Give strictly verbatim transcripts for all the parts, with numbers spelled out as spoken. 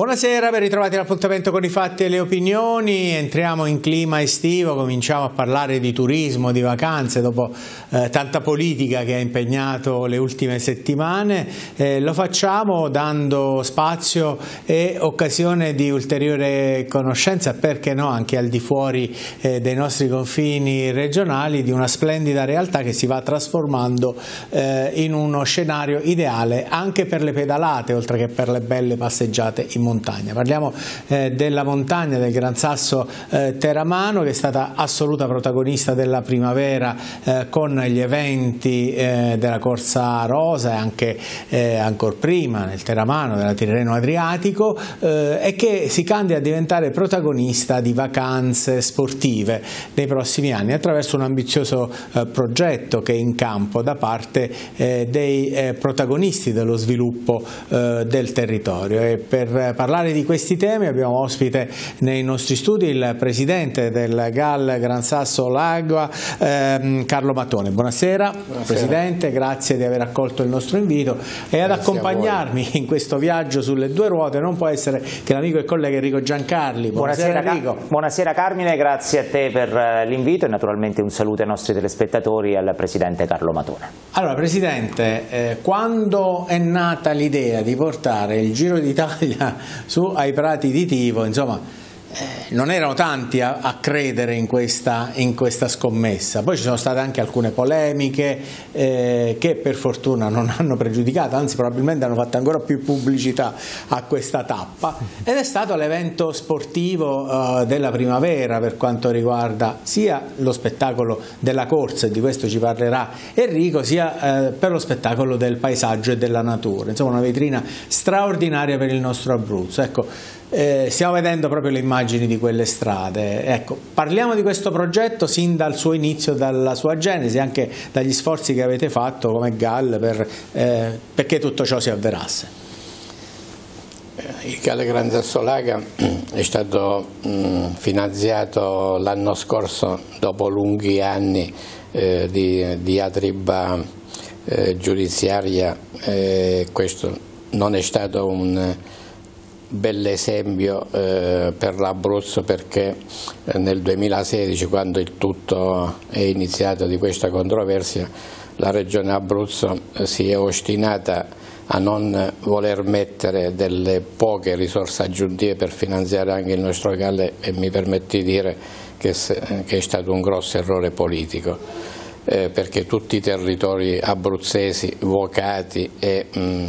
Buonasera, ben ritrovati all'appuntamento con i fatti e le opinioni. Entriamo in clima estivo, cominciamo a parlare di turismo, di vacanze dopo eh, tanta politica che ha impegnato le ultime settimane. Eh, lo facciamo dando spazio e occasione di ulteriore conoscenza, perché no, anche al di fuori eh, dei nostri confini regionali, di una splendida realtà che si va trasformando eh, in uno scenario ideale anche per le pedalate, oltre che per le belle passeggiate in montagna. Parliamo eh, della montagna del Gran Sasso eh, Teramano, che è stata assoluta protagonista della primavera eh, con gli eventi eh, della Corsa Rosa e anche eh, ancora prima nel Teramano della Tirreno Adriatico, eh, e che si candida a diventare protagonista di vacanze sportive nei prossimi anni attraverso un ambizioso eh, progetto che è in campo da parte eh, dei eh, protagonisti dello sviluppo eh, del territorio. E per parlare di questi temi abbiamo ospite nei nostri studi il presidente del G A L Gran Sasso Lagua, ehm, Carlo Mattone. Buonasera, Buonasera Presidente, grazie di aver accolto il nostro invito, e ad grazie accompagnarmi in questo viaggio sulle due ruote non può essere che l'amico e collega Enrico Giancarli. Buonasera, Buonasera Enrico. Buonasera Carmine, grazie a te per l'invito e naturalmente un saluto ai nostri telespettatori e al Presidente Carlo Mattone. Allora Presidente, eh, quando è nata l'idea di portare il Giro d'Italia su ai prati di Tivo, insomma eh, non erano tanti a, a credere in questa, in questa scommessa. Poi ci sono state anche alcune polemiche eh, che per fortuna non hanno pregiudicato, anzi probabilmente hanno fatto ancora più pubblicità a questa tappa, ed è stato l'evento sportivo eh, della primavera per quanto riguarda sia lo spettacolo della corsa, e di questo ci parlerà Enrico, sia eh, per lo spettacolo del paesaggio e della natura. Insomma, una vetrina straordinaria per il nostro Abruzzo. Ecco, Eh, stiamo vedendo proprio le immagini di quelle strade. Ecco, parliamo di questo progetto sin dal suo inizio, dalla sua genesi, anche dagli sforzi che avete fatto come G A L per, eh, perché tutto ciò si avverasse. Il G A L Gran Sasso Laga è stato mh, finanziato l'anno scorso dopo lunghi anni eh, di diatriba eh, giudiziaria. Eh, questo non è stato un bell'esempio eh, per l'Abruzzo, perché eh, nel duemilasedici, quando il tutto è iniziato di questa controversia, la Regione Abruzzo eh, si è ostinata a non voler mettere delle poche risorse aggiuntive per finanziare anche il nostro G A L, e mi permetti di dire che, se, che è stato un grosso errore politico, eh, perché tutti i territori abruzzesi vocati e mh,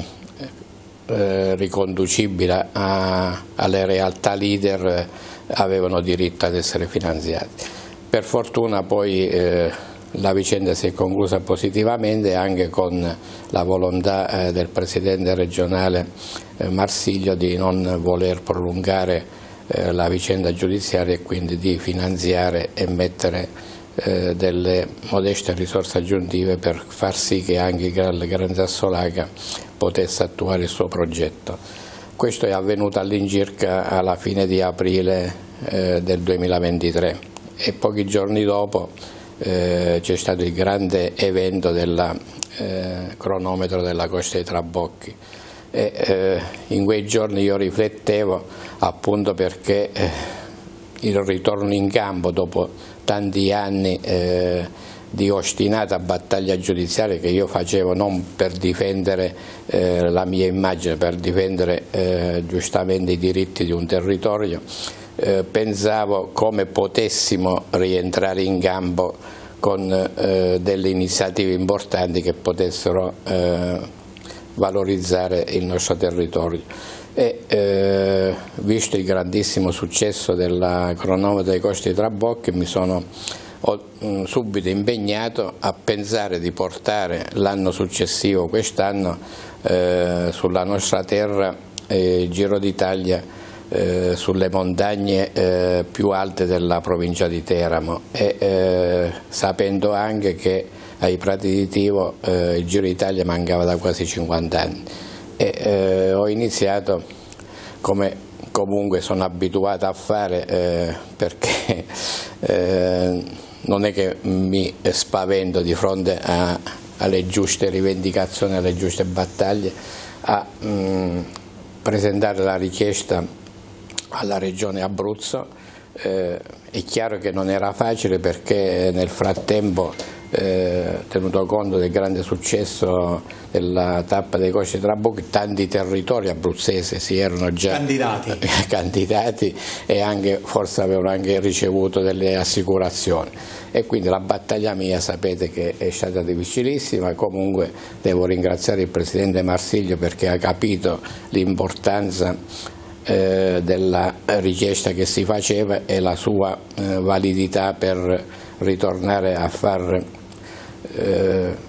Eh, riconducibili a, alle realtà leader eh, avevano diritto ad essere finanziati. Per fortuna poi eh, la vicenda si è conclusa positivamente, anche con la volontà eh, del Presidente regionale eh, Marsiglio di non voler prolungare eh, la vicenda giudiziaria, e quindi di finanziare e mettere eh, delle modeste risorse aggiuntive per far sì che anche il Gran Sasso Laga potesse attuare il suo progetto. Questo è avvenuto all'incirca alla fine di aprile eh, del duemilaventitré, e pochi giorni dopo eh, c'è stato il grande evento del eh, cronometro della Costa dei Trabocchi, e eh, in quei giorni io riflettevo, appunto perché eh, il ritorno in campo dopo tanti anni eh, di ostinata battaglia giudiziaria che io facevo non per difendere eh, la mia immagine, per difendere eh, giustamente i diritti di un territorio, eh, pensavo come potessimo rientrare in campo con eh, delle iniziative importanti che potessero eh, valorizzare il nostro territorio. E eh, visto il grandissimo successo della cronometro dei Costi dei Trabocchi, mi sono ho mh, subito impegnato a pensare di portare l'anno successivo, quest'anno, eh, sulla nostra terra eh, il Giro d'Italia eh, sulle montagne eh, più alte della provincia di Teramo, e eh, sapendo anche che ai Prati di Tivo eh, il Giro d'Italia mancava da quasi cinquanta anni. E eh, ho iniziato, come comunque sono abituato a fare, eh, perché eh, non è che mi spavento di fronte a, alle giuste rivendicazioni, alle giuste battaglie, a mh, presentare la richiesta alla Regione Abruzzo. Eh, è chiaro che non era facile perché nel frattempo, eh, tenuto conto del grande successo della tappa dei Costi Trabucchi, tanti territori abruzzesi si erano già candidati, candidati e anche, forse avevano anche ricevuto delle assicurazioni, e quindi la battaglia mia sapete che è stata difficilissima. Comunque devo ringraziare il Presidente Marsiglio perché ha capito l'importanza eh, della richiesta che si faceva e la sua eh, validità per ritornare a far eh,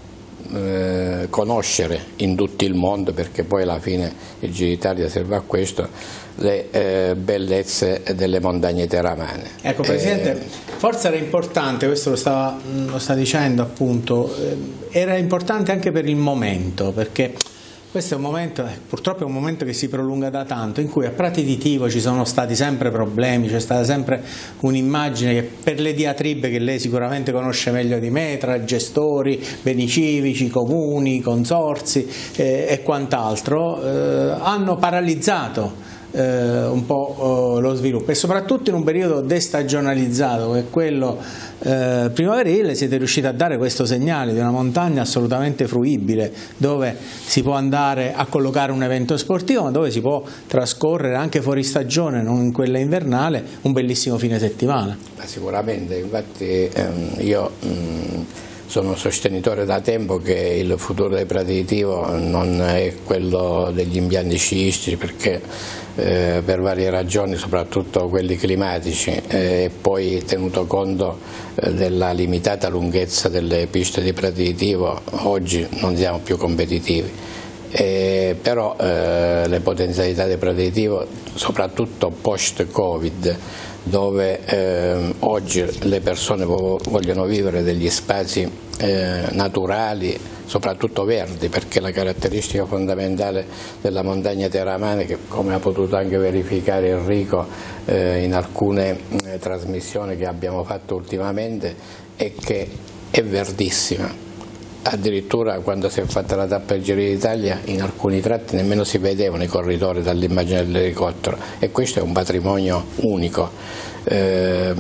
Eh, conoscere in tutto il mondo, perché poi alla fine il Giro d'Italia serve a questo, le eh, bellezze delle montagne teramane. Ecco Presidente, eh, forse era importante, questo lo stava, lo sta dicendo appunto, eh, era importante anche per il momento, perché questo è un momento, purtroppo è un momento che si prolunga da tanto, in cui a Prati di Tivo ci sono stati sempre problemi, c'è stata sempre un'immagine che, per le diatribe che lei sicuramente conosce meglio di me, tra gestori, beni civici, comuni, consorzi eh, e quant'altro, eh, hanno paralizzato Eh, un po' eh, lo sviluppo, e soprattutto in un periodo destagionalizzato che è quello eh, primaverile siete riusciti a dare questo segnale di una montagna assolutamente fruibile, dove si può andare a collocare un evento sportivo, ma dove si può trascorrere anche fuori stagione, non in quella invernale, un bellissimo fine settimana. Ma sicuramente, infatti ehm, io mh, sono sostenitore da tempo che il futuro dei Prati di Tivo non è quello degli impianti sciistici, perché eh, per varie ragioni, soprattutto quelli climatici, e eh, poi tenuto conto eh, della limitata lunghezza delle piste di Prati di Tivo, oggi non siamo più competitivi. Eh, però eh, le potenzialità dei Prati di Tivo, soprattutto post-Covid, dove eh, oggi le persone vogliono vivere degli spazi eh, naturali, soprattutto verdi, perché la caratteristica fondamentale della montagna teramane, che come ha potuto anche verificare Enrico eh, in alcune eh, trasmissioni che abbiamo fatto ultimamente, è che è verdissima. Addirittura quando si è fatta la tappa del Giro d'Italia in alcuni tratti nemmeno si vedevano i corridori dall'immagine dell'elicottero, e questo è un patrimonio unico, eh,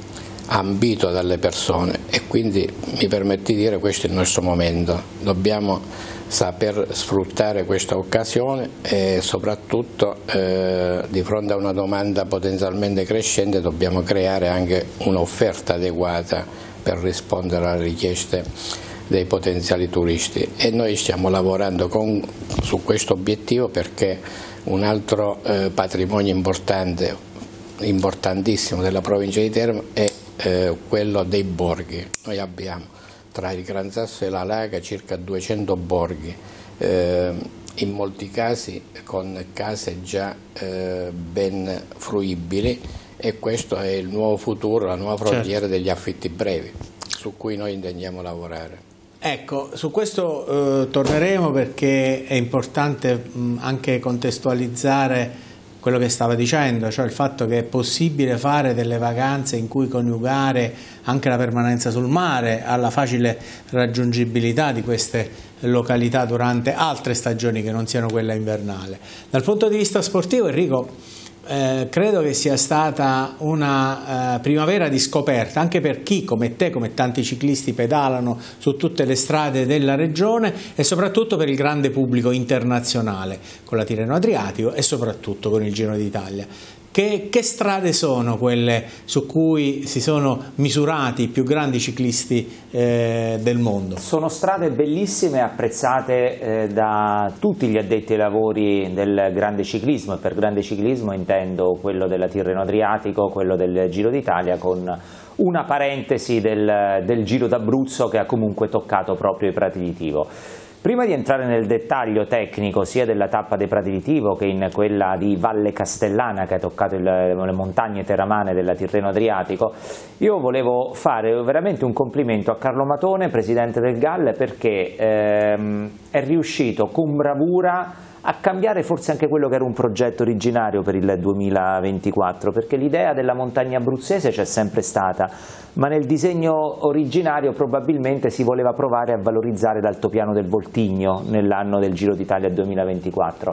ambito dalle persone, e quindi mi permetti di dire questo è il nostro momento, dobbiamo saper sfruttare questa occasione e soprattutto eh, di fronte a una domanda potenzialmente crescente dobbiamo creare anche un'offerta adeguata per rispondere alle richieste dei potenziali turisti, e noi stiamo lavorando con, su questo obiettivo, perché un altro eh, patrimonio importante, importantissimo della provincia di Teramo è eh, quello dei borghi. Noi abbiamo tra il Gran Sasso e la Laga circa duecento borghi, eh, in molti casi con case già eh, ben fruibili, e questo è il nuovo futuro, la nuova frontiera certo. degli affitti brevi, su cui noi intendiamo lavorare. Ecco, su questo eh, torneremo, perché è importante mh, anche contestualizzare quello che stava dicendo, cioè il fatto che è possibile fare delle vacanze in cui coniugare anche la permanenza sul mare alla facile raggiungibilità di queste località durante altre stagioni che non siano quella invernale. Dal punto di vista sportivo, Enrico, Eh, credo che sia stata una eh, primavera di scoperta anche per chi come te, come tanti ciclisti, pedalano su tutte le strade della regione, e soprattutto per il grande pubblico internazionale con la Tirreno Adriatico e soprattutto con il Giro d'Italia. Che, che strade sono quelle su cui si sono misurati i più grandi ciclisti eh, del mondo? Sono strade bellissime, apprezzate eh, da tutti gli addetti ai lavori del grande ciclismo, e per grande ciclismo intendo quello della Tirreno Adriatico, quello del Giro d'Italia, con una parentesi del, del Giro d'Abruzzo che ha comunque toccato proprio i Prati di Tivo. Prima di entrare nel dettaglio tecnico sia della tappa dei Prati di Tivo che in quella di Valle Castellana, che ha toccato il, le montagne teramane della Tirreno Adriatico, io volevo fare veramente un complimento a Carlo Matone, presidente del G A L, perché ehm, è riuscito con bravura a cambiare forse anche quello che era un progetto originario per il duemilaventiquattro, perché l'idea della montagna abruzzese c'è sempre stata, ma nel disegno originario probabilmente si voleva provare a valorizzare l'altopiano del Voltigno nell'anno del Giro d'Italia duemilaventiquattro.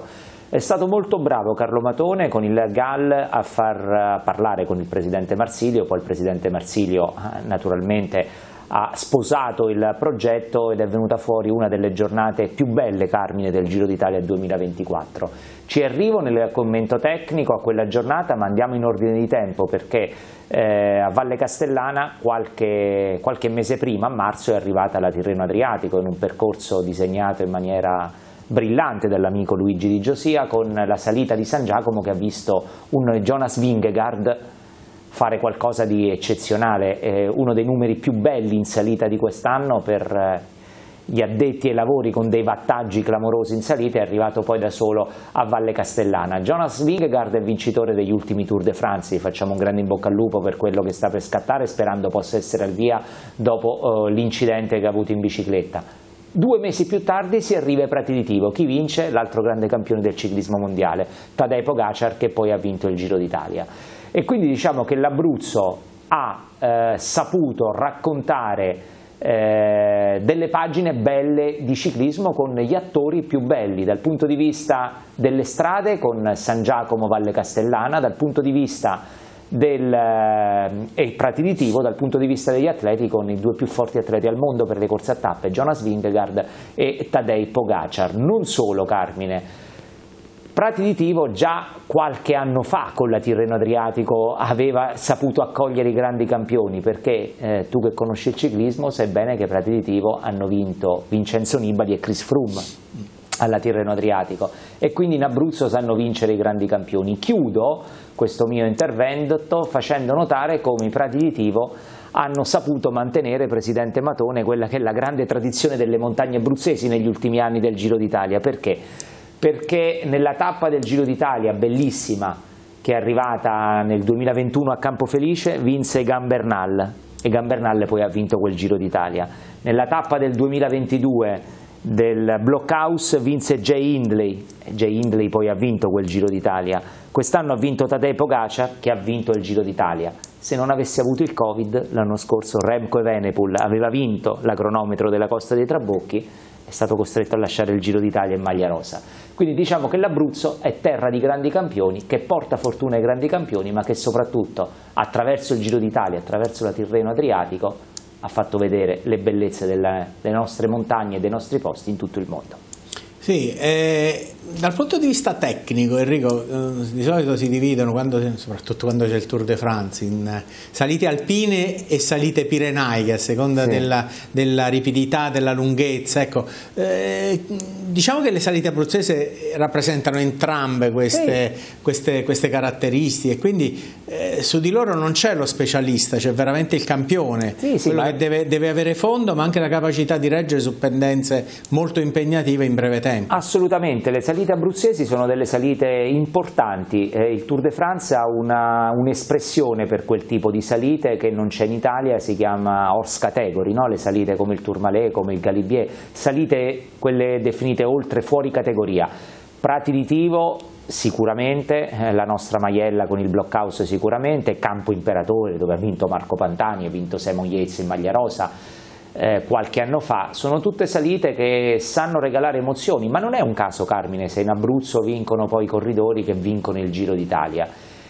È stato molto bravo Carlo Matone con il G A L a far parlare con il presidente Marsilio, poi il presidente Marsilio naturalmente ha sposato il progetto ed è venuta fuori una delle giornate più belle, Carmine, del Giro d'Italia duemilaventiquattro. Ci arrivo nel commento tecnico a quella giornata, ma andiamo in ordine di tempo perché eh, a Valle Castellana qualche, qualche mese prima, a marzo, è arrivata la Tirreno Adriatico in un percorso disegnato in maniera brillante dall'amico Luigi Di Giosia, con la salita di San Giacomo che ha visto un Jonas Vingegaard fare qualcosa di eccezionale, eh, uno dei numeri più belli in salita di quest'anno per eh, gli addetti ai lavori, con dei wattaggi clamorosi in salita, è arrivato poi da solo a Valle Castellana. Jonas Vingegaard è vincitore degli ultimi Tour de France, gli facciamo un grande in bocca al lupo per quello che sta per scattare, sperando possa essere al via dopo eh, l'incidente che ha avuto in bicicletta. Due mesi più tardi si arriva ai Prati di Tivo. Chi vince? L'altro grande campione del ciclismo mondiale, Tadej Pogačar, che poi ha vinto il Giro d'Italia. E quindi diciamo che l'Abruzzo ha eh, saputo raccontare eh, delle pagine belle di ciclismo con gli attori più belli dal punto di vista delle strade, con San Giacomo Valle Castellana, dal punto di vista del eh, Prati di Tivo, dal punto di vista degli atleti, con i due più forti atleti al mondo per le corse a tappe, Jonas Vingegaard e Tadej Pogačar. Non solo, Carmine, Prati di Tivo già qualche anno fa con la Tirreno Adriatico aveva saputo accogliere i grandi campioni, perché eh, tu che conosci il ciclismo sai bene che Prati di Tivo hanno vinto Vincenzo Nibali e Chris Froome alla Tirreno Adriatico, e quindi in Abruzzo sanno vincere i grandi campioni. Chiudo questo mio intervento facendo notare come i Prati di Tivo hanno saputo mantenere, presidente Matone, quella che è la grande tradizione delle montagne abruzzesi negli ultimi anni del Giro d'Italia. Perché? Perché nella tappa del Giro d'Italia bellissima che è arrivata nel duemilaventuno a Campofelice vinse Egan Bernal, Egan Bernal poi ha vinto quel Giro d'Italia. Nella tappa del duemilaventidue del Blockhouse vinse Jay Hindley, Jay Hindley poi ha vinto quel Giro d'Italia. Quest'anno ha vinto Tadej Pogačar, che ha vinto il Giro d'Italia. Se non avesse avuto il Covid l'anno scorso Remco Evenepoel aveva vinto la cronometro della Costa dei Trabocchi, è stato costretto a lasciare il Giro d'Italia in maglia rosa. Quindi diciamo che l'Abruzzo è terra di grandi campioni, che porta fortuna ai grandi campioni, ma che soprattutto attraverso il Giro d'Italia, attraverso la Tirreno Adriatico, ha fatto vedere le bellezze delle, delle nostre montagne e dei nostri posti in tutto il mondo. Sì, eh, dal punto di vista tecnico, Enrico, eh, di solito si dividono, quando, soprattutto quando c'è il Tour de France, in eh, salite alpine e salite pirenaiche, a seconda sì. della, della ripidità, della lunghezza. Ecco, eh, diciamo che le salite abruzzesi rappresentano entrambe queste, sì. queste, queste caratteristiche, e quindi eh, su di loro non c'è lo specialista, c'è veramente il campione, sì, sì, quello ma... che deve, deve avere fondo, ma anche la capacità di reggere su pendenze molto impegnative in breve tempo. Assolutamente, le salite abruzzesi sono delle salite importanti, eh, il Tour de France ha un'espressione un per quel tipo di salite che non c'è in Italia, si chiama horse category, no? Le salite come il Tourmalet, come il Galibier, salite quelle definite oltre fuori categoria. Prati di Tivo sicuramente, eh, la nostra Maiella con il Blockhouse sicuramente, Campo Imperatore dove ha vinto Marco Pantani, ha vinto Simon Yates in maglia rosa, Eh, qualche anno fa. Sono tutte salite che sanno regalare emozioni, ma non è un caso, Carmine, se in Abruzzo vincono poi i corridori che vincono il Giro d'Italia.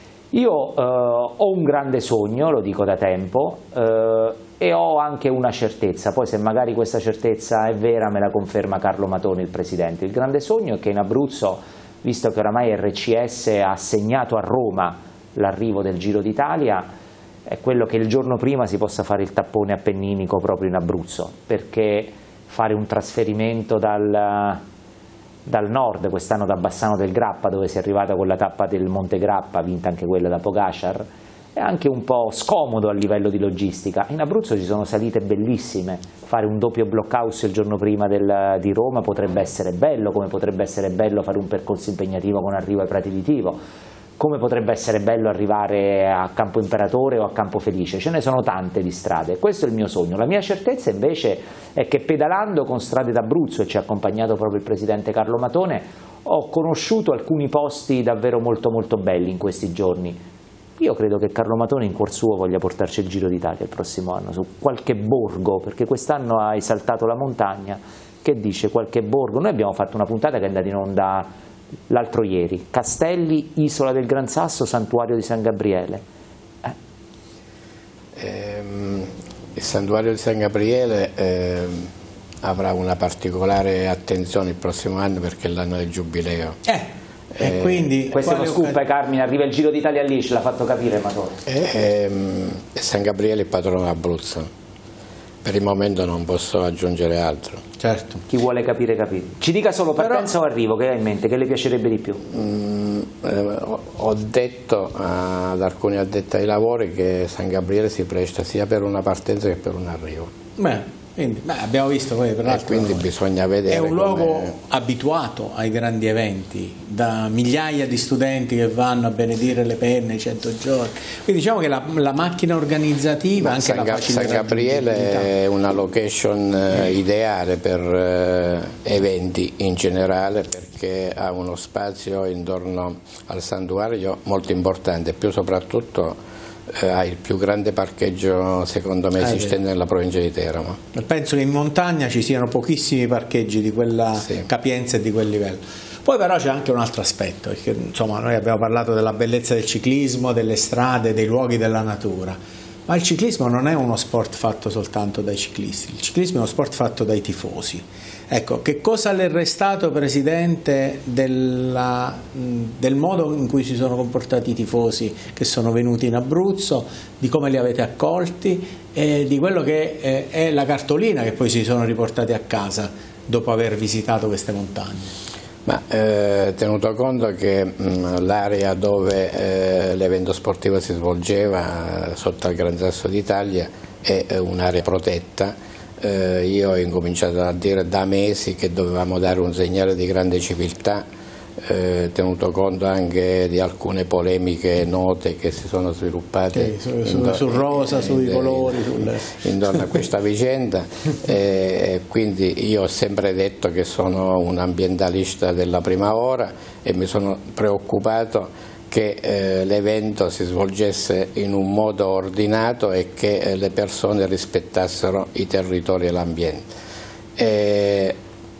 Io eh, ho un grande sogno, lo dico da tempo, eh, e ho anche una certezza, poi se magari questa certezza è vera me la conferma Carlo Matone, il presidente. Il grande sogno è che in Abruzzo, visto che oramai R C S ha assegnato a Roma l'arrivo del Giro d'Italia, è quello che il giorno prima si possa fare il tappone appenninico proprio in Abruzzo, perché fare un trasferimento dal, dal nord, quest'anno da Bassano del Grappa, dove si è arrivata con la tappa del Monte Grappa, vinta anche quella da Pogačar, è anche un po' scomodo a livello di logistica. In Abruzzo ci sono salite bellissime, fare un doppio Blockhouse il giorno prima del, di Roma potrebbe essere bello, come potrebbe essere bello fare un percorso impegnativo con arrivo ai Prati di Tivo, come potrebbe essere bello arrivare a Campo Imperatore o a Campofelice. Ce ne sono tante di strade, questo è il mio sogno. La mia certezza invece è che pedalando con Strade d'Abruzzo, e ci ha accompagnato proprio il presidente Carlo Matone, ho conosciuto alcuni posti davvero molto molto belli in questi giorni. Io credo che Carlo Matone in cuor suo voglia portarci il Giro d'Italia il prossimo anno, su qualche borgo, perché quest'anno ha esaltato la montagna. Che dice qualche borgo? Noi abbiamo fatto una puntata che è andata in onda l'altro ieri, Castelli, Isola del Gran Sasso, Santuario di San Gabriele. Eh. Ehm, il Santuario di San Gabriele ehm, avrà una particolare attenzione il prossimo anno perché è l'anno del Giubileo. Eh. E quindi, questo è uno scoop, eh, Carmine, arriva il Giro d'Italia lì, ce l'ha fatto capire Matone. E, ehm, San Gabriele è il patrono d'Abruzzo. Per il momento non posso aggiungere altro. Certo. Chi vuole capire capire. Ci dica solo partenza Però... o arrivo, che ha in mente, che le piacerebbe di più? Mm, eh, ho detto ad alcuni addetti ai lavori che San Gabriele si presta sia per una partenza che per un arrivo. Beh. Quindi, beh, abbiamo visto poi per l'altro, quindi bisogna vedere. È un luogo come... abituato ai grandi eventi, da migliaia di studenti che vanno a benedire le penne i cento giorni. Quindi diciamo che la, la macchina organizzativa, Ma anche San, la facile San Gabriele è una location eh, ideale per eh, eventi in generale, perché ha uno spazio intorno al santuario molto importante, più soprattutto Eh, ha il più grande parcheggio secondo me esistente nella provincia di Teramo. Penso che in montagna ci siano pochissimi parcheggi di quella sì. capienza e di quel livello. Poi però c'è anche un altro aspetto, perché insomma noi abbiamo parlato della bellezza del ciclismo, delle strade, dei luoghi della natura, ma il ciclismo non è uno sport fatto soltanto dai ciclisti, il ciclismo è uno sport fatto dai tifosi. Ecco, che cosa le è restato, Presidente, della, del modo in cui si sono comportati i tifosi che sono venuti in Abruzzo, di come li avete accolti e di quello che è la cartolina che poi si sono riportati a casa dopo aver visitato queste montagne? Ma eh, tenuto conto che l'area dove eh, l'evento sportivo si svolgeva, sotto al Gran Sasso d'Italia, è un'area protetta. Eh, io ho incominciato a dire da mesi che dovevamo dare un segnale di grande civiltà, eh, tenuto conto anche di alcune polemiche note che si sono sviluppate sì, su, su, su rosa, eh, sui eh, colori intorno a questa vicenda. Eh, quindi io ho sempre detto che sono un ambientalista della prima ora e mi sono preoccupato che eh, l'evento si svolgesse in un modo ordinato e che eh, le persone rispettassero i territori e l'ambiente. E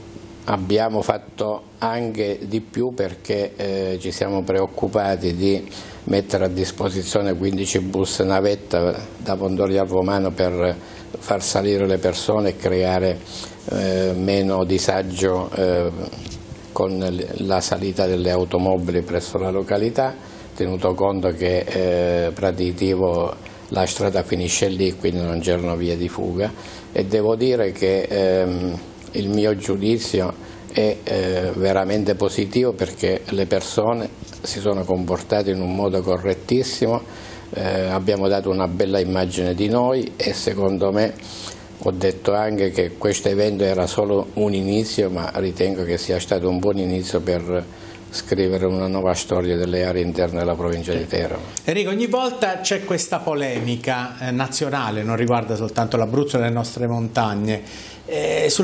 abbiamo fatto anche di più perché eh, ci siamo preoccupati di mettere a disposizione quindici bus navetta da Pondorio al Romano per far salire le persone e creare eh, meno disagio eh, con la salita delle automobili presso la località, tenuto conto che eh, Pratitivo la strada finisce lì, quindi non c'erano vie di fuga, e devo dire che ehm, il mio giudizio è eh, veramente positivo perché le persone si sono comportate in un modo correttissimo, eh, abbiamo dato una bella immagine di noi e secondo me ho detto anche che questo evento era solo un inizio, ma ritengo che sia stato un buon inizio per scrivere una nuova storia delle aree interne della provincia di Teramo. Enrico, ogni volta c'è questa polemica eh, nazionale, non riguarda soltanto l'Abruzzo e le nostre montagne, eh, sul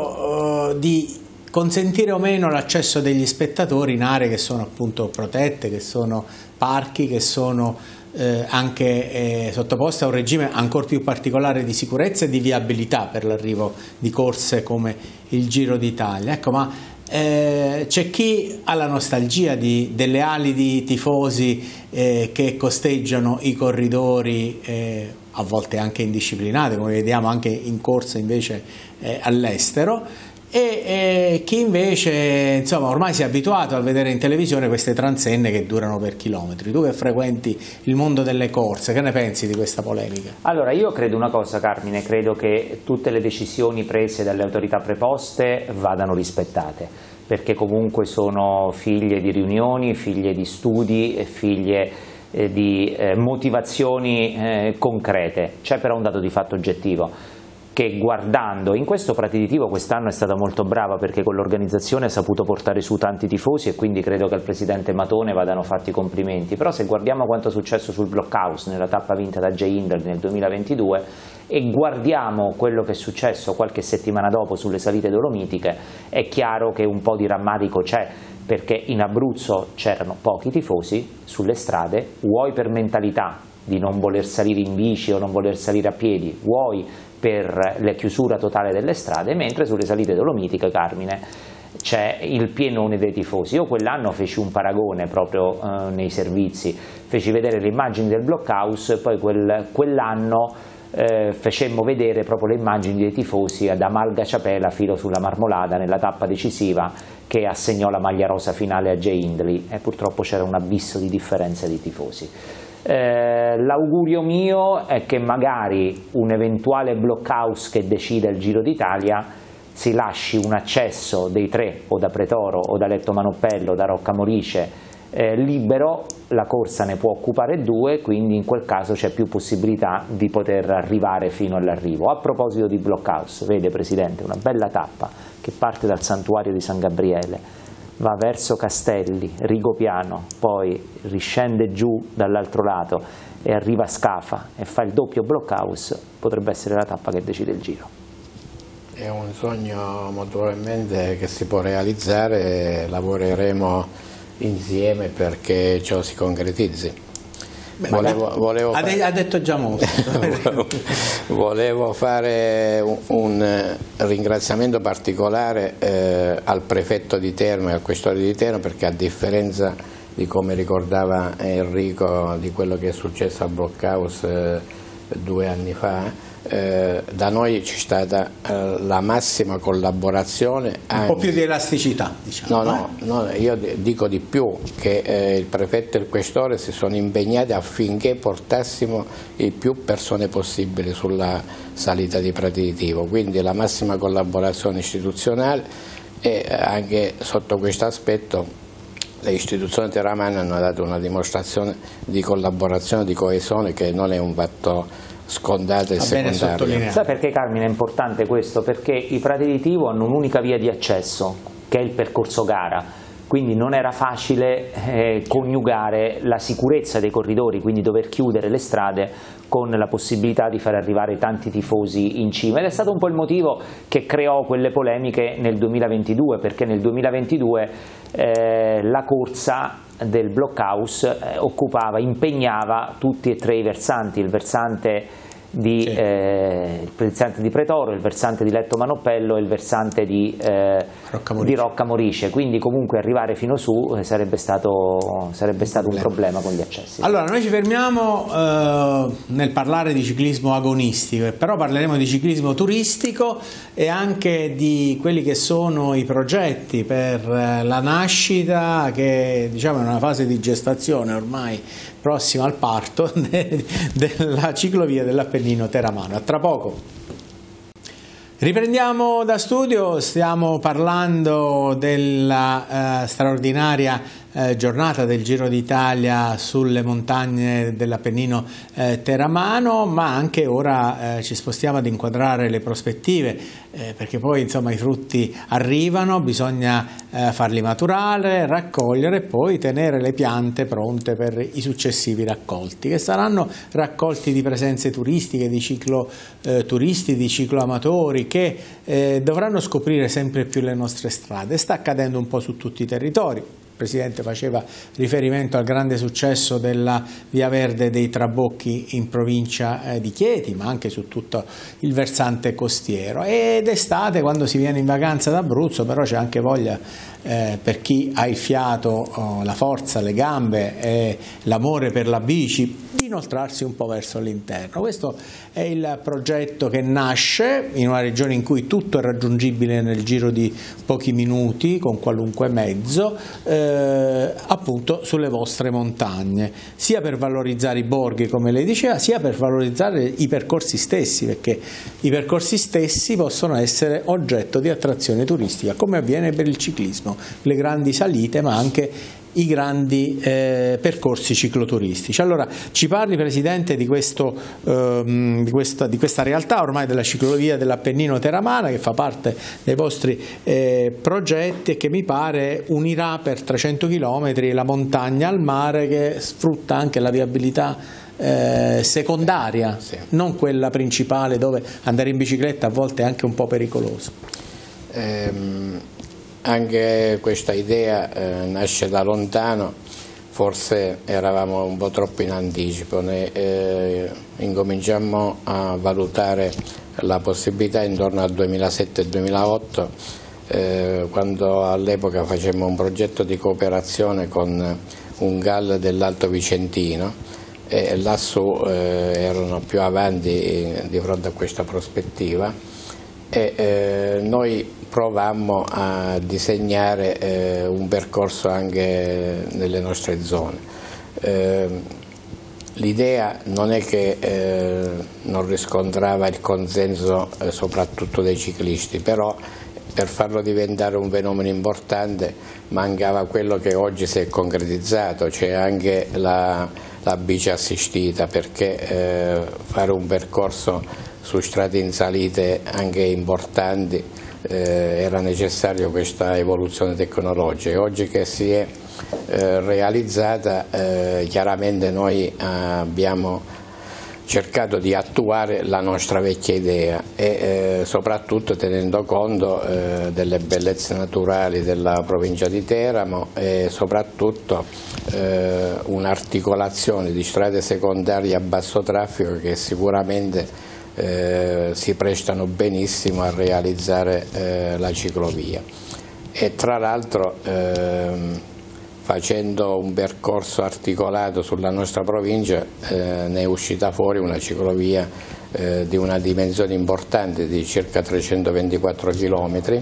fatto eh, di consentire o meno l'accesso degli spettatori in aree che sono appunto protette, che sono parchi, che sono Eh, anche eh, sottoposte a un regime ancora più particolare di sicurezza e di viabilità per l'arrivo di corse come il Giro d'Italia. Ecco, ma eh, c'è chi ha la nostalgia di, delle ali di tifosi eh, che costeggiano i corridori, eh, a volte anche indisciplinati, come vediamo anche in corse invece eh, all'estero. E, e chi invece insomma ormai si è abituato a vedere in televisione queste transenne che durano per chilometri. Tu che frequenti il mondo delle corse, che ne pensi di questa polemica? Allora, io credo una cosa, Carmine, credo che tutte le decisioni prese dalle autorità preposte vadano rispettate, perché comunque sono figlie di riunioni, figlie di studi e figlie eh, di eh, motivazioni eh, concrete. C'è però un dato di fatto oggettivo, che guardando, in questo Pratitivo quest'anno è stata molto brava perché con l'organizzazione ha saputo portare su tanti tifosi e quindi credo che al Presidente Matone vadano fatti i complimenti, però se guardiamo quanto è successo sul Blockhouse nella tappa vinta da Jay Hindley nel duemilaventidue e guardiamo quello che è successo qualche settimana dopo sulle salite dolomitiche, è chiaro che un po' di rammarico c'è, perché in Abruzzo c'erano pochi tifosi sulle strade, vuoi per mentalità di non voler salire in bici o non voler salire a piedi, vuoi per la chiusura totale delle strade, mentre sulle salite dolomitiche, Carmine, c'è il pienone dei tifosi. Io quell'anno feci un paragone proprio eh, nei servizi, feci vedere le immagini del blockhouse e poi quel, quell'anno eh, facemmo vedere proprio le immagini dei tifosi ad Amalga Ciapela, filo sulla Marmolada, nella tappa decisiva che assegnò la maglia rosa finale a Jay Hindley, e purtroppo c'era un abisso di differenza di tifosi. Eh, l'augurio mio è che magari un eventuale blockhouse che decida il Giro d'Italia si lasci un accesso dei tre, o da Pretoro o da Letto Manoppello o da Roccamorice eh, libero, la corsa ne può occupare due, quindi in quel caso c'è più possibilità di poter arrivare fino all'arrivo. A proposito di blockhouse, vede Presidente, una bella tappa che parte dal santuario di San Gabriele, va verso Castelli, Rigopiano, poi riscende giù dall'altro lato e arriva a Scafa e fa il doppio blockhouse, potrebbe essere la tappa che decide il Giro. È un sogno naturalmente che si può realizzare, e lavoreremo insieme perché ciò si concretizzi. Beh, volevo, volevo ha, fare... ha detto già molto. Volevo fare un, un ringraziamento particolare eh, al prefetto di Teramo e al questore di Teramo, perché a differenza di come ricordava Enrico di quello che è successo al blockhouse eh, due anni fa, Eh, da noi c'è stata eh, la massima collaborazione. Un po' più di elasticità, diciamo. No, no, no, io dico di più, che eh, il prefetto e il questore si sono impegnati affinché portassimo il più persone possibili sulla salita di Prati di Tivo, quindi la massima collaborazione istituzionale, e anche sotto questo aspetto le istituzioni teramane hanno dato una dimostrazione di collaborazione, di coesione, che non è un fatto scontato e secondario. Sa perché, Carmine, è importante questo? Perché i Prati di Tivo hanno un'unica via di accesso, che è il percorso gara, quindi non era facile eh, coniugare la sicurezza dei corridori, quindi dover chiudere le strade, con la possibilità di far arrivare tanti tifosi in cima, ed è stato un po' il motivo che creò quelle polemiche nel duemilaventidue, perché nel duemilaventidue eh, la corsa del blockhouse eh, occupava, impegnava tutti e tre i versanti, il versante di, sì. eh, il versante di Pretoro, il versante di Letto Manoppello e il versante di, eh, di Roccamorice, quindi comunque arrivare fino su eh, sarebbe stato, sarebbe stato un problema con gli accessi. Allora, noi ci fermiamo eh, nel parlare di ciclismo agonistico, però parleremo di ciclismo turistico e anche di quelli che sono i progetti per eh, la nascita, che diciamo è una fase di gestazione ormai prossima al parto, de, della ciclovia dell'Appennino teramano. A tra poco. Riprendiamo da studio, stiamo parlando della eh, straordinaria eh, giornata del Giro d'Italia sulle montagne dell'Appennino eh, teramano, ma anche ora eh, ci spostiamo ad inquadrare le prospettive, eh, perché poi insomma i frutti arrivano, bisogna eh, farli maturare, raccogliere e poi tenere le piante pronte per i successivi raccolti, che saranno raccolti di presenze turistiche, di cicloturisti, eh, di cicloamatori, che eh, dovranno scoprire sempre più le nostre strade. Sta accadendo un po' su tutti i territori. Il Presidente faceva riferimento al grande successo della Via Verde dei Trabocchi in provincia eh, di Chieti, ma anche su tutto il versante costiero. Ed estate, quando si viene in vacanza d'Abruzzo, però c'è anche voglia eh, per chi ha il fiato, oh, la forza, le gambe e l'amore per la bici, di inoltrarsi un po' verso l'interno. Questo è il progetto che nasce in una regione in cui tutto è raggiungibile nel giro di pochi minuti con qualunque mezzo, eh, appunto sulle vostre montagne, sia per valorizzare i borghi, come lei diceva, sia per valorizzare i percorsi stessi, perché i percorsi stessi possono essere oggetto di attrazione turistica, come avviene per il ciclismo, le grandi salite ma anche i grandi eh, percorsi cicloturistici. Allora ci parli, Presidente, di, questo, ehm, di, questa, di questa realtà ormai della ciclovia dell'Appennino teramana, che fa parte dei vostri eh, progetti e che mi pare unirà per trecento chilometri la montagna al mare, che sfrutta anche la viabilità eh, secondaria, sì, non quella principale, dove andare in bicicletta a volte è anche un po' pericoloso. Ehm... Anche questa idea eh, nasce da lontano, forse eravamo un po' troppo in anticipo, ne, eh, incominciammo a valutare la possibilità intorno al duemilasette duemilaotto eh, quando all'epoca facemmo un progetto di cooperazione con un G A L dell'Alto Vicentino, e lassù eh, erano più avanti di fronte a questa prospettiva, e eh, noi provammo a disegnare eh, un percorso anche nelle nostre zone. Eh, l'idea non è che eh, non riscontrava il consenso eh, soprattutto dei ciclisti, però per farlo diventare un fenomeno importante mancava quello che oggi si è concretizzato, cioè anche la, la bici assistita, perché eh, fare un percorso su strade in salite anche importanti eh, era necessario questa evoluzione tecnologica. Oggi che si è eh, realizzata, eh, chiaramente noi abbiamo cercato di attuare la nostra vecchia idea e eh, soprattutto tenendo conto eh, delle bellezze naturali della provincia di Teramo e soprattutto eh, un'articolazione di strade secondarie a basso traffico che sicuramente eh, si prestano benissimo a realizzare eh, la ciclovia. E tra l'altro ehm, facendo un percorso articolato sulla nostra provincia eh, ne è uscita fuori una ciclovia eh, di una dimensione importante di circa trecentoventiquattro chilometri,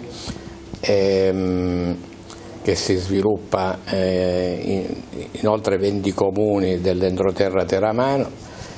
ehm, che si sviluppa eh, in, in oltre venti comuni dell'entroterra teramano.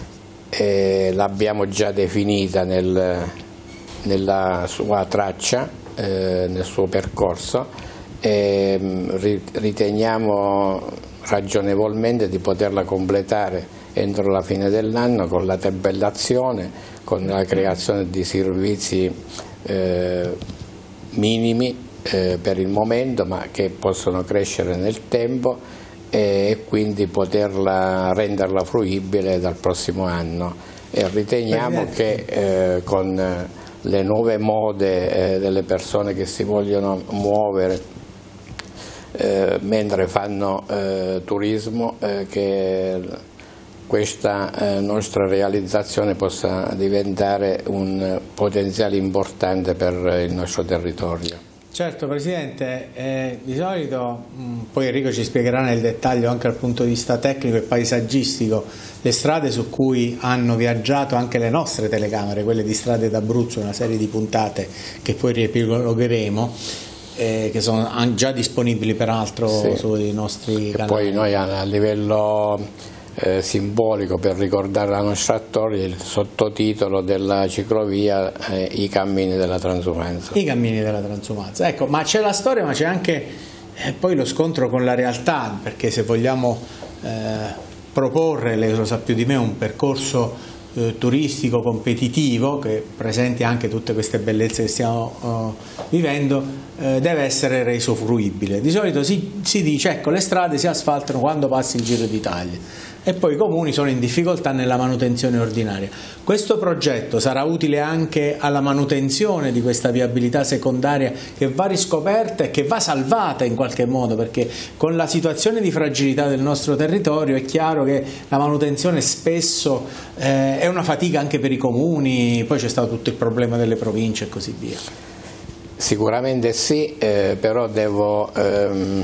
L'abbiamo già definita nel, nella sua traccia, eh, nel suo percorso, e riteniamo ragionevolmente di poterla completare entro la fine dell'anno con la tabellazione, con la creazione di servizi eh, minimi eh, per il momento, ma che possono crescere nel tempo, e quindi poterla renderla fruibile dal prossimo anno. E riteniamo che eh, con le nuove mode eh, delle persone che si vogliono muovere Eh, mentre fanno eh, turismo, eh, che questa eh, nostra realizzazione possa diventare un potenziale importante per il nostro territorio. Certo Presidente, eh, di solito, mh, poi Enrico ci spiegherà nel dettaglio anche dal punto di vista tecnico e paesaggistico le strade su cui hanno viaggiato anche le nostre telecamere, quelle di Strade d'Abruzzo, una serie di puntate che poi riepilogheremo. Eh, che sono già disponibili peraltro sì. sui nostri e canali. Poi noi a livello eh, simbolico, per ricordare la nostra storia, il sottotitolo della ciclovia è I cammini della transumanza. I cammini della transumanza, ecco, ma c'è la storia, ma c'è anche eh, poi lo scontro con la realtà, perché se vogliamo eh, proporre, lei lo sa più di me, un percorso turistico competitivo che presenti anche tutte queste bellezze che stiamo uh, vivendo, eh, deve essere reso fruibile. Di solito si, si dice ecco, le strade si asfaltano quando passi il Giro d'Italia e poi i comuni sono in difficoltà nella manutenzione ordinaria. Questo progetto sarà utile anche alla manutenzione di questa viabilità secondaria che va riscoperta e che va salvata in qualche modo, perché con la situazione di fragilità del nostro territorio è chiaro che la manutenzione spesso eh, è una fatica anche per i comuni, poi c'è stato tutto il problema delle province e così via. Sicuramente sì, eh, però devo ehm,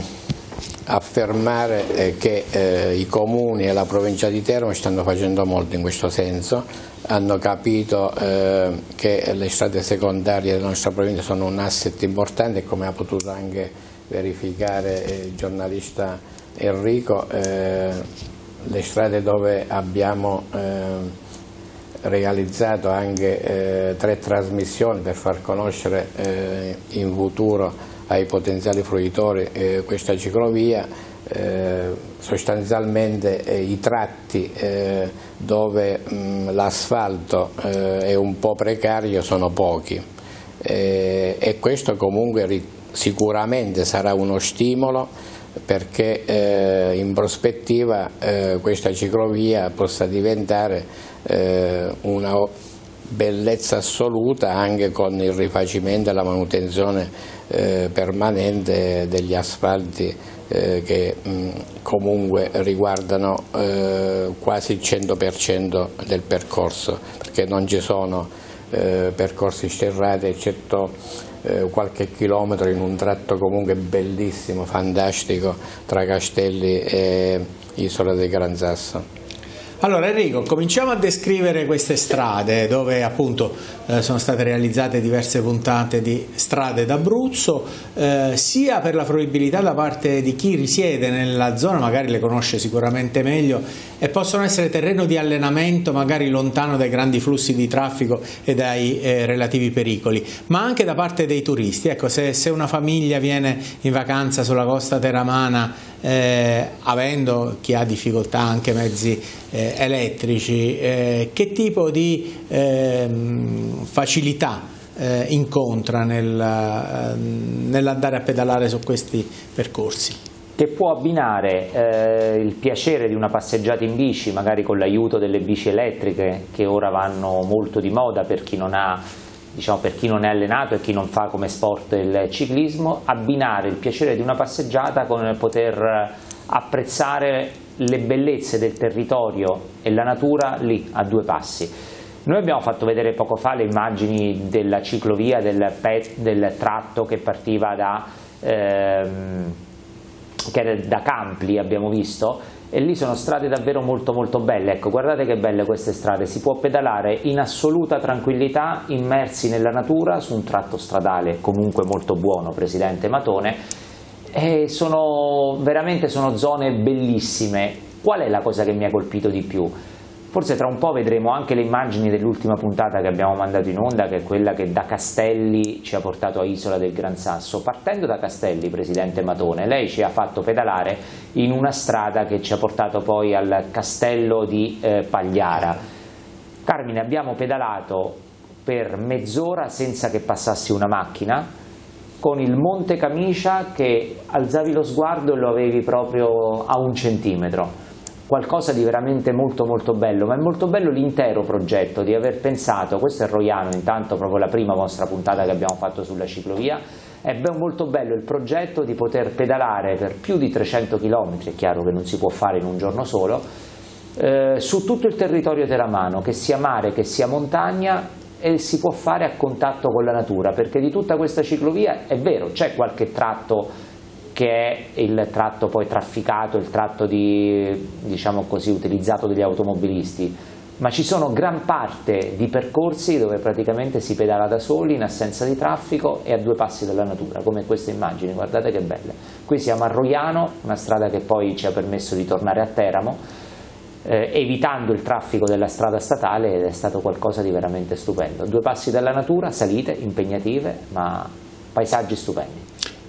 affermare eh, che eh, i comuni e la provincia di Teramo stanno facendo molto in questo senso, hanno capito eh, che le strade secondarie della nostra provincia sono un asset importante e, come ha potuto anche verificare il giornalista Enrico, eh, le strade dove abbiamo eh, realizzato anche eh, tre trasmissioni per far conoscere eh, in futuro ai potenziali fruitori eh, questa ciclovia, eh, sostanzialmente eh, i tratti eh, dove l'asfalto eh, è un po' precario sono pochi, eh, e questo comunque sicuramente sarà uno stimolo perché eh, in prospettiva eh, questa ciclovia possa diventare eh, una bellezza assoluta anche con il rifacimento e la manutenzione eh, permanente degli asfalti eh, che mh, comunque riguardano eh, quasi il cento per cento del percorso, perché non ci sono eh, percorsi sterrati, eccetto eh, qualche chilometro in un tratto comunque bellissimo, fantastico, tra Castelli e Isola del Gran Sasso. Allora Enrico, cominciamo a descrivere queste strade dove appunto eh, sono state realizzate diverse puntate di strade d'Abruzzo, eh, sia per la fruibilità da parte di chi risiede nella zona, magari le conosce sicuramente meglio, e possono essere terreno di allenamento magari lontano dai grandi flussi di traffico e dai eh, relativi pericoli, ma anche da parte dei turisti. Ecco, se, se una famiglia viene in vacanza sulla costa teramana, Eh, avendo chi ha difficoltà anche mezzi eh, elettrici, eh, che tipo di eh, facilità eh, incontra nel, eh, nell'andare a pedalare su questi percorsi? Che può abbinare eh, il piacere di una passeggiata in bici, magari con l'aiuto delle bici elettriche che ora vanno molto di moda per chi non ha diciamo per chi non è allenato e chi non fa come sport il ciclismo, abbinare il piacere di una passeggiata con il poter apprezzare le bellezze del territorio e la natura lì a due passi. Noi abbiamo fatto vedere poco fa le immagini della ciclovia, del, pet, del tratto che partiva da, ehm, che era da Campli, abbiamo visto, e lì sono strade davvero molto molto belle. Ecco, guardate che belle queste strade, si può pedalare in assoluta tranquillità, immersi nella natura, su un tratto stradale comunque molto buono, Presidente Matone, e sono veramente sono zone bellissime. Qual è la cosa che mi ha colpito di più? Forse tra un po' vedremo anche le immagini dell'ultima puntata che abbiamo mandato in onda, che è quella che da Castelli ci ha portato a Isola del Gran Sasso. Partendo da Castelli, Presidente Matone, lei ci ha fatto pedalare in una strada che ci ha portato poi al castello di eh, Pagliara. Carmine, abbiamo pedalato per mezz'ora senza che passassi una macchina, con il Monte Camicia che alzavi lo sguardo e lo avevi proprio a un centimetro. Qualcosa di veramente molto molto bello, ma è molto bello l'intero progetto di aver pensato, questo è Roiano intanto, proprio la prima vostra puntata che abbiamo fatto sulla ciclovia, è molto bello il progetto di poter pedalare per più di trecento chilometri, è chiaro che non si può fare in un giorno solo, eh, su tutto il territorio teramano, che sia mare, che sia montagna, e si può fare a contatto con la natura, perché di tutta questa ciclovia è vero, c'è qualche tratto che è il tratto poi trafficato, il tratto di, diciamo così, utilizzato dagli automobilisti, ma ci sono gran parte di percorsi dove praticamente si pedala da soli, in assenza di traffico e a due passi dalla natura, come queste immagini, guardate che belle. Qui siamo a Roiano, una strada che poi ci ha permesso di tornare a Teramo, eh, evitando il traffico della strada statale, ed è stato qualcosa di veramente stupendo. Due passi dalla natura, salite impegnative, ma paesaggi stupendi.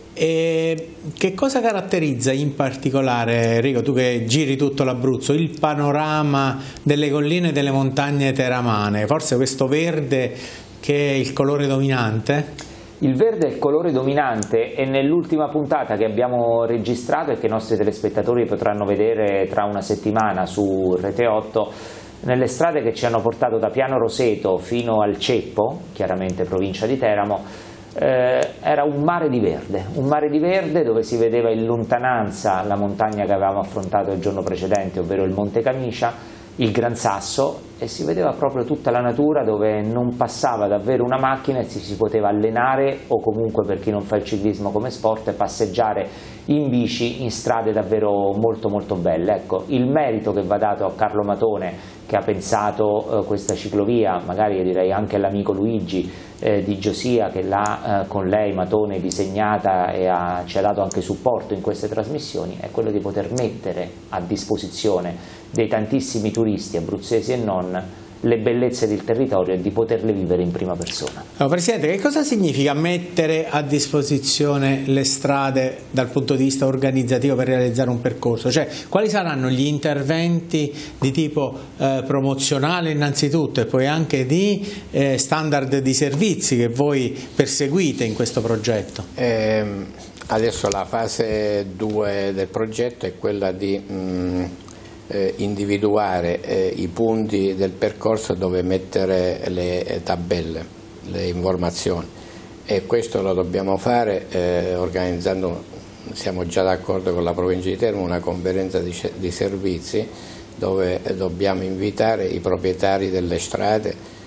E che cosa caratterizza in particolare, Enrico, tu che giri tutto l'Abruzzo, il panorama delle colline e delle montagne teramane? Forse questo verde che è il colore dominante? Il verde è il colore dominante, e nell'ultima puntata che abbiamo registrato e che i nostri telespettatori potranno vedere tra una settimana su Rete otto, nelle strade che ci hanno portato da Piano Roseto fino al Ceppo, chiaramente provincia di Teramo, Eh, era un mare di verde, un mare di verde dove si vedeva in lontananza la montagna che avevamo affrontato il giorno precedente, ovvero il Monte Camicia, il Gran Sasso, e si vedeva proprio tutta la natura dove non passava davvero una macchina e si, si poteva allenare, o comunque, per chi non fa il ciclismo come sport, passeggiare in bici in strade davvero molto molto belle. Ecco, il merito che va dato a Carlo Matone, che ha pensato eh, questa ciclovia, magari direi anche all'amico Luigi eh, di Giosia, che l'ha eh, con lei, Matone, disegnata e ha, ci ha dato anche supporto in queste trasmissioni, è quello di poter mettere a disposizione dei tantissimi turisti abruzzesi e non le bellezze del territorio e di poterle vivere in prima persona. No, Presidente, che cosa significa mettere a disposizione le strade dal punto di vista organizzativo per realizzare un percorso? Cioè, quali saranno gli interventi di tipo eh, promozionale innanzitutto, e poi anche di eh, standard di servizi che voi perseguite in questo progetto? Eh, adesso la fase due del progetto è quella di mh, Eh, individuare eh, i punti del percorso dove mettere le eh, tabelle, le informazioni, e questo lo dobbiamo fare eh, organizzando, siamo già d'accordo con la provincia di Teramo, una conferenza di, di servizi dove eh, dobbiamo invitare i proprietari delle strade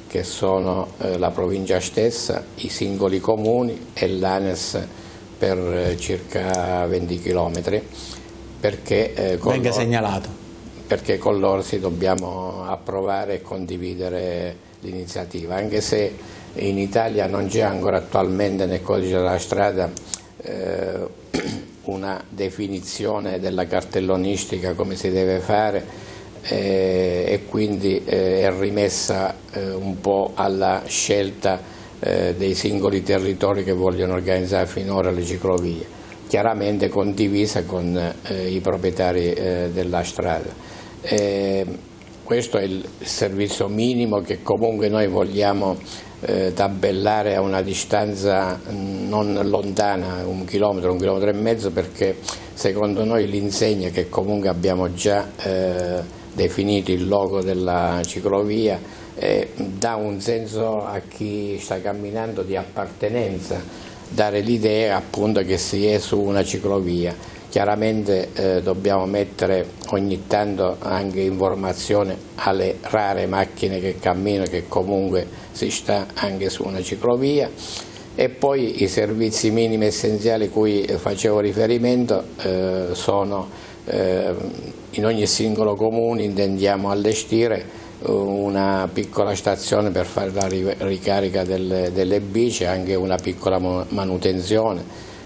che sono eh, la provincia stessa, i singoli comuni e l'ANES per eh, circa venti chilometri, perché, eh, venga segnalato. perché con loro si dobbiamo approvare e condividere l'iniziativa, anche se in Italia non c'è ancora attualmente nel codice della strada eh, una definizione della cartellonistica come si deve fare, eh, e quindi eh, è rimessa eh, un po' alla scelta eh, dei singoli territori che vogliono organizzare finora le ciclovie, chiaramente condivisa con eh, i proprietari eh, della strada. Eh, questo è il servizio minimo che comunque noi vogliamo eh, tabellare a una distanza non lontana, un chilometro, un chilometro e mezzo, perché secondo noi l'insegna che comunque abbiamo già eh, definito il logo della ciclovia eh, dà un senso a chi sta camminando di appartenenza, dare l'idea appunto che si è su una ciclovia. Chiaramente eh, dobbiamo mettere ogni tanto anche informazione alle rare macchine che camminano che comunque si sta anche su una ciclovia, e poi i servizi minimi essenziali cui facevo riferimento eh, sono eh, in ogni singolo comune intendiamo allestire una piccola stazione per fare la ricarica delle, delle bici, anche una piccola manutenzione.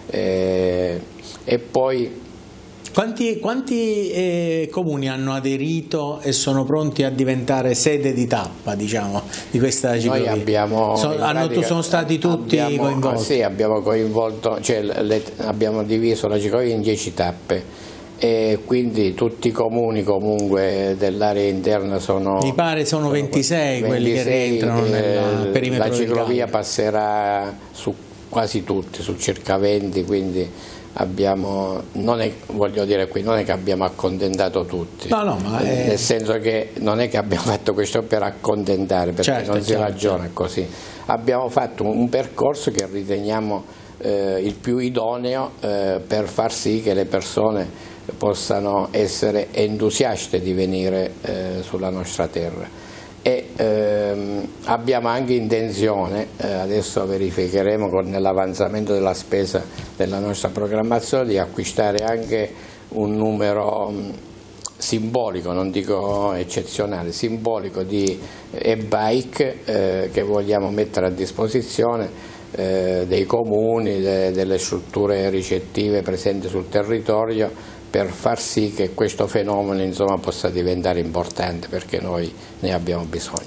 Eh, e poi quanti, quanti eh, comuni hanno aderito e sono pronti a diventare sede di tappa, diciamo, di questa ciclovia? Noi abbiamo, so, hanno, pratica, sono stati tutti abbiamo, coinvolti? Sì, abbiamo coinvolto, cioè, le, abbiamo diviso la ciclovia in dieci tappe, e quindi tutti i comuni comunque dell'area interna sono... Mi pare sono ventisei, ventisei quelli che rientrano nel perimetro. La ciclovia passerà su quasi tutti, su circa venti, quindi abbiamo, non è, voglio dire qui, non è che abbiamo accontentato tutti, no, no, ma è... nel senso che non è che abbiamo fatto questo per accontentare, perché certo, non si certo, ragiona certo. così. Abbiamo fatto un percorso che riteniamo eh, il più idoneo eh, per far sì che le persone possano essere entusiaste di venire eh, sulla nostra terra, e ehm, abbiamo anche intenzione, eh, adesso verificheremo con l'avanzamento della spesa della nostra programmazione, di acquistare anche un numero mh, simbolico, non dico eccezionale, simbolico di e-bike eh, che vogliamo mettere a disposizione eh, dei comuni, de, delle strutture ricettive presenti sul territorio, per far sì che questo fenomeno insomma, possa diventare importante, perché noi ne abbiamo bisogno.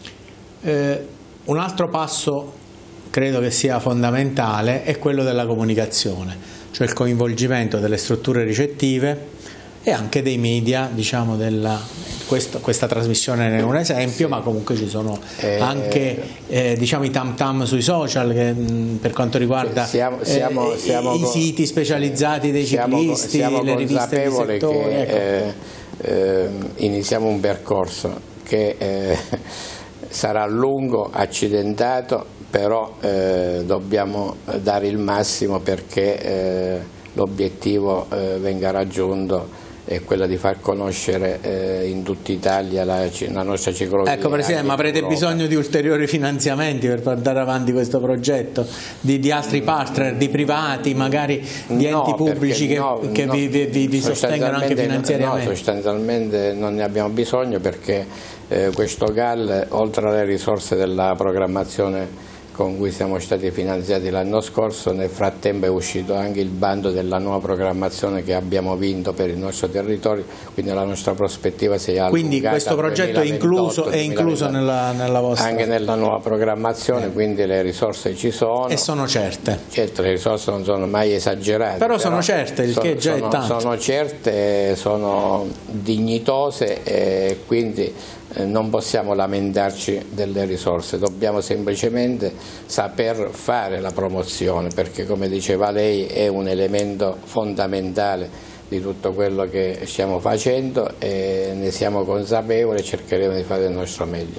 Eh, un altro passo credo che sia fondamentale è quello della comunicazione, cioè il coinvolgimento delle strutture ricettive e anche dei media, diciamo, della, questo, questa trasmissione è un esempio, sì. Ma comunque ci sono eh, anche eh, diciamo, i tam tam sui social che, mh, per quanto riguarda siamo, siamo, eh, siamo i, i siti specializzati dei ciclisti, siamo, siamo le riviste di settore. Che, ecco. eh, eh, iniziamo un percorso che eh, sarà lungo, accidentato, però eh, dobbiamo dare il massimo perché eh, l'obiettivo eh, venga raggiunto, è quella di far conoscere eh, in tutta Italia la, la nostra ciclovia. Ecco Presidente, ma avrete bisogno di ulteriori finanziamenti per portare avanti questo progetto, di, di altri partner, di privati, magari di no, enti pubblici che, no, che no, vi, vi, vi sostengono anche finanziariamente? No, sostanzialmente non ne abbiamo bisogno, perché eh, questo G A L, oltre alle risorse della programmazione con cui siamo stati finanziati l'anno scorso, nel frattempo è uscito anche il bando della nuova programmazione che abbiamo vinto per il nostro territorio, quindi la nostra prospettiva si è allungata. Quindi questo progetto è incluso, è incluso nella, nella vostra... Anche nella nuova programmazione, eh. quindi le risorse ci sono. E sono certe. Certo, le risorse non sono mai esagerate. Però, però sono certe, il sono, che già sono, è tanto. Sono certe, sono dignitose, e quindi non possiamo lamentarci delle risorse, dobbiamo semplicemente saper fare la promozione, perché come diceva lei è un elemento fondamentale di tutto quello che stiamo facendo, e ne siamo consapevoli e cercheremo di fare il nostro meglio.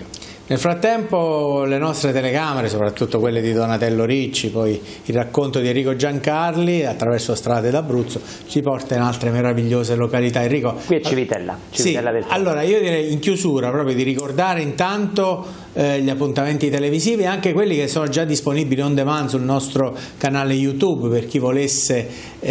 Nel frattempo le nostre telecamere, soprattutto quelle di Donatello Ricci, poi il racconto di Enrico Giancarli attraverso Strade d'Abruzzo, ci porta in altre meravigliose località. Enrico, qui è Civitella, Civitella sì, del Tronto. Allora io direi in chiusura proprio di ricordare intanto eh, gli appuntamenti televisivi e anche quelli che sono già disponibili on demand sul nostro canale YouTube, per chi volesse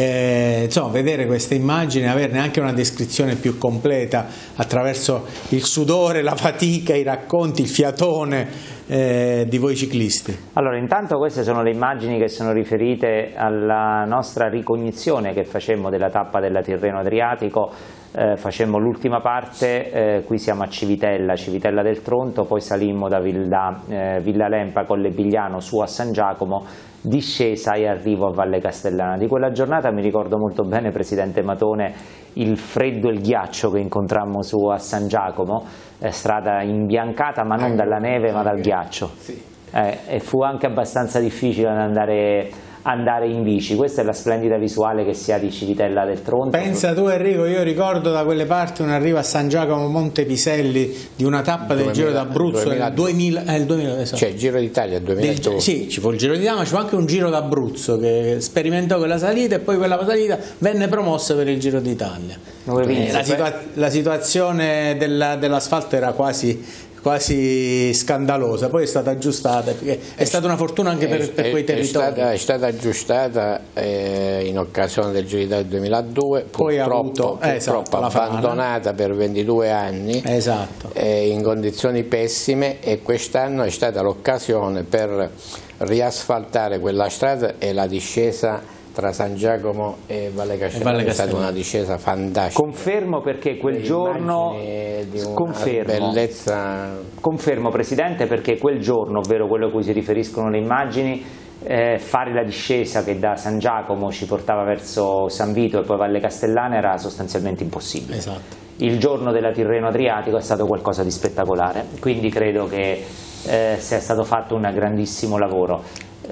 eh, insomma, vedere queste immagini, averne anche una descrizione più completa attraverso il sudore, la fatica, i racconti, il fiatone eh, di voi ciclisti. Allora, intanto queste sono le immagini che sono riferite alla nostra ricognizione che facemmo della tappa della Tirreno Adriatico. Eh, facemmo l'ultima parte, eh, qui siamo a Civitella, Civitella del Tronto, poi salimmo da Villa, eh, Villa Lempa, Colle Bigliano su a San Giacomo, discesa e arrivo a Valle Castellana. Di quella giornata mi ricordo molto bene, Presidente Matone, il freddo e il ghiaccio che incontrammo su a San Giacomo, eh, strada imbiancata ma non dalla neve ma dal ghiaccio, eh, e fu anche abbastanza difficile andare andare in bici. Questa è la splendida visuale che si ha di Civitella del Tronto. Pensa tu Enrico, io ricordo da quelle parti un arrivo a San Giacomo Monte Piselli di una tappa del Giro d'Abruzzo nel duemila, eh, il duemila, esatto. Cioè il Giro d'Italia nel duemiladue. Sì, ci fu il Giro d'Italia, ma ci fu anche un Giro d'Abruzzo che sperimentò quella salita e poi quella salita venne promossa per il Giro d'Italia. Eh, la, situa la situazione dell'asfalto dell era quasi quasi scandalosa, poi è stata aggiustata perché è, è stata una fortuna anche per, per quei territori. È stata, è stata aggiustata eh, in occasione del Giro d'Italia duemiladue, poi purtroppo, avuto, purtroppo eh, esatto, abbandonata per ventidue anni, esatto. eh, in condizioni pessime, e quest'anno è stata l'occasione per riasfaltare quella strada e la discesa tra San Giacomo e Valle Castellana è stata una discesa fantastica. Confermo, perché quel giorno di una confermo, bellezza. Confermo Presidente, perché quel giorno, ovvero quello a cui si riferiscono le immagini, eh, fare la discesa che da San Giacomo ci portava verso San Vito e poi Valle Castellana era sostanzialmente impossibile. Esatto. Il giorno della Tirreno Adriatico è stato qualcosa di spettacolare, quindi credo che eh, sia stato fatto un grandissimo lavoro.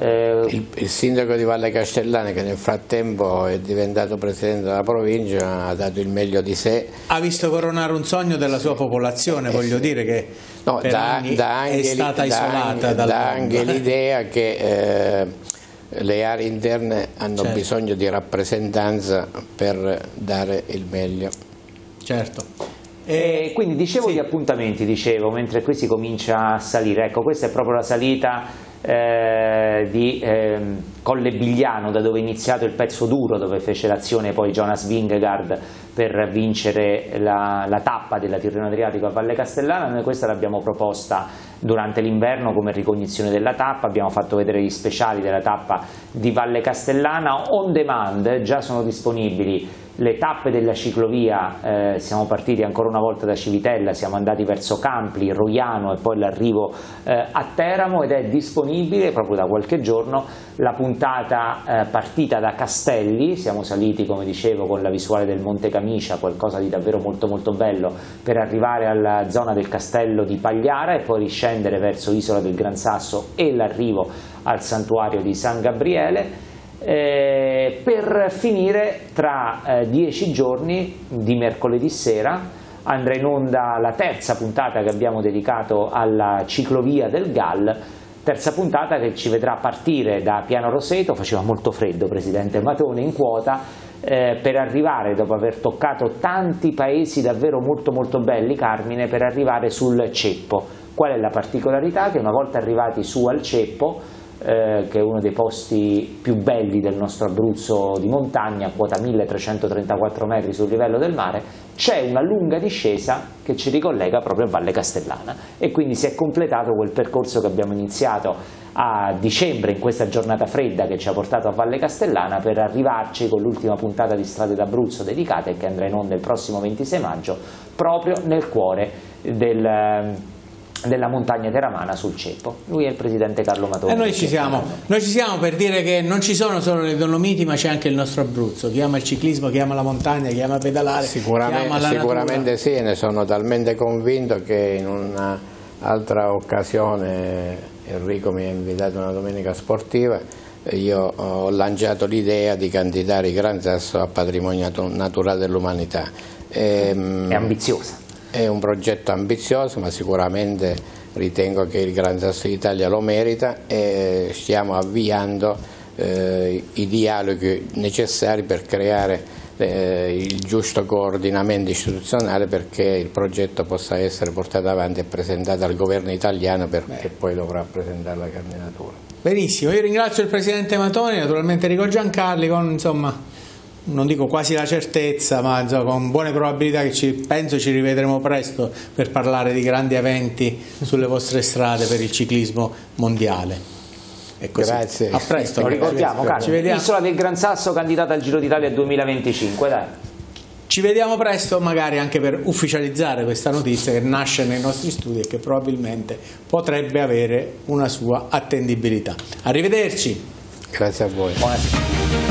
Il, il sindaco di Valle Castellana, che nel frattempo è diventato presidente della provincia, ha dato il meglio di sé. Ha visto coronare un sogno della sua popolazione, eh, voglio sì. dire che no, per da, anni da anche, è stata da, isolata da, dal da mondo. anche l'idea che eh, le aree interne hanno certo. bisogno di rappresentanza per dare il meglio. Certo. E quindi dicevo sì. di appuntamenti, dicevo, mentre qui si comincia a salire, ecco, questa è proprio la salita eh, di eh, Colle Bigliano, da dove è iniziato il pezzo duro, dove fece l'azione poi Jonas Vingegaard per vincere la, la tappa della Tirreno Adriatico a Valle Castellana. Noi questa l'abbiamo proposta durante l'inverno come ricognizione della tappa, abbiamo fatto vedere gli speciali della tappa di Valle Castellana on demand, già sono disponibili le tappe della ciclovia. Eh, siamo partiti ancora una volta da Civitella, siamo andati verso Campli, Roiano e poi l'arrivo eh, a Teramo, ed è disponibile proprio da qualche giorno la puntata eh, partita da Castelli. Siamo saliti, come dicevo, con la visuale del Monte Camicia, qualcosa di davvero molto molto bello, per arrivare alla zona del castello di Pagliara e poi riscendere verso Isola del Gran Sasso e l'arrivo al santuario di San Gabriele. Eh, per finire tra eh, dieci giorni, di mercoledì sera, andrà in onda la terza puntata che abbiamo dedicato alla ciclovia del Gall, terza puntata che ci vedrà partire da Piano Roseto. Faceva molto freddo, Presidente Matone, in quota, eh, per arrivare, dopo aver toccato tanti paesi davvero molto molto belli, Carmine, per arrivare sul Ceppo. Qual è la particolarità? Che una volta arrivati su al Ceppo, Eh, che è uno dei posti più belli del nostro Abruzzo di montagna, quota milletrecentotrentaquattro metri sul livello del mare, c'è una lunga discesa che ci ricollega proprio a Valle Castellana, e quindi si è completato quel percorso che abbiamo iniziato a dicembre, in questa giornata fredda che ci ha portato a Valle Castellana, per arrivarci con l'ultima puntata di Strade d'Abruzzo dedicata, e che andrà in onda il prossimo ventisei maggio, proprio nel cuore del della montagna teramana sul Ceppo. Lui è il presidente Carlo Matone. E noi ci siamo, noi ci siamo per dire che non ci sono solo le Dolomiti, ma c'è anche il nostro Abruzzo. Chi ama il ciclismo, chi ama la montagna, chi ama pedalare, sicuramente, chi ama la sicuramente natura. Sì, ne sono talmente convinto che in un'altra occasione Enrico mi ha invitato una domenica sportiva, io ho lanciato l'idea di candidare il Gran Sasso a patrimonio naturale dell'umanità. È ambiziosa. È un progetto ambizioso, ma sicuramente ritengo che il Gran Sasso d'Italia lo merita e stiamo avviando eh, i dialoghi necessari per creare eh, il giusto coordinamento istituzionale perché il progetto possa essere portato avanti e presentato al governo italiano perché poi dovrà presentare la candidatura. Benissimo, io ringrazio il Presidente Matoni, naturalmente Enrico Giancarli con, insomma, non dico quasi la certezza, ma insomma, con buone probabilità che ci, penso ci rivedremo presto per parlare di grandi eventi sulle vostre strade per il ciclismo mondiale. E così. Grazie. A presto. Lo ricordiamo, ci vediamo. Isola del Gran Sasso candidata al Giro d'Italia duemilaventicinque, dai. Ci vediamo presto, magari anche per ufficializzare questa notizia che nasce nei nostri studi e che probabilmente potrebbe avere una sua attendibilità. Arrivederci. Grazie a voi. Buonasera.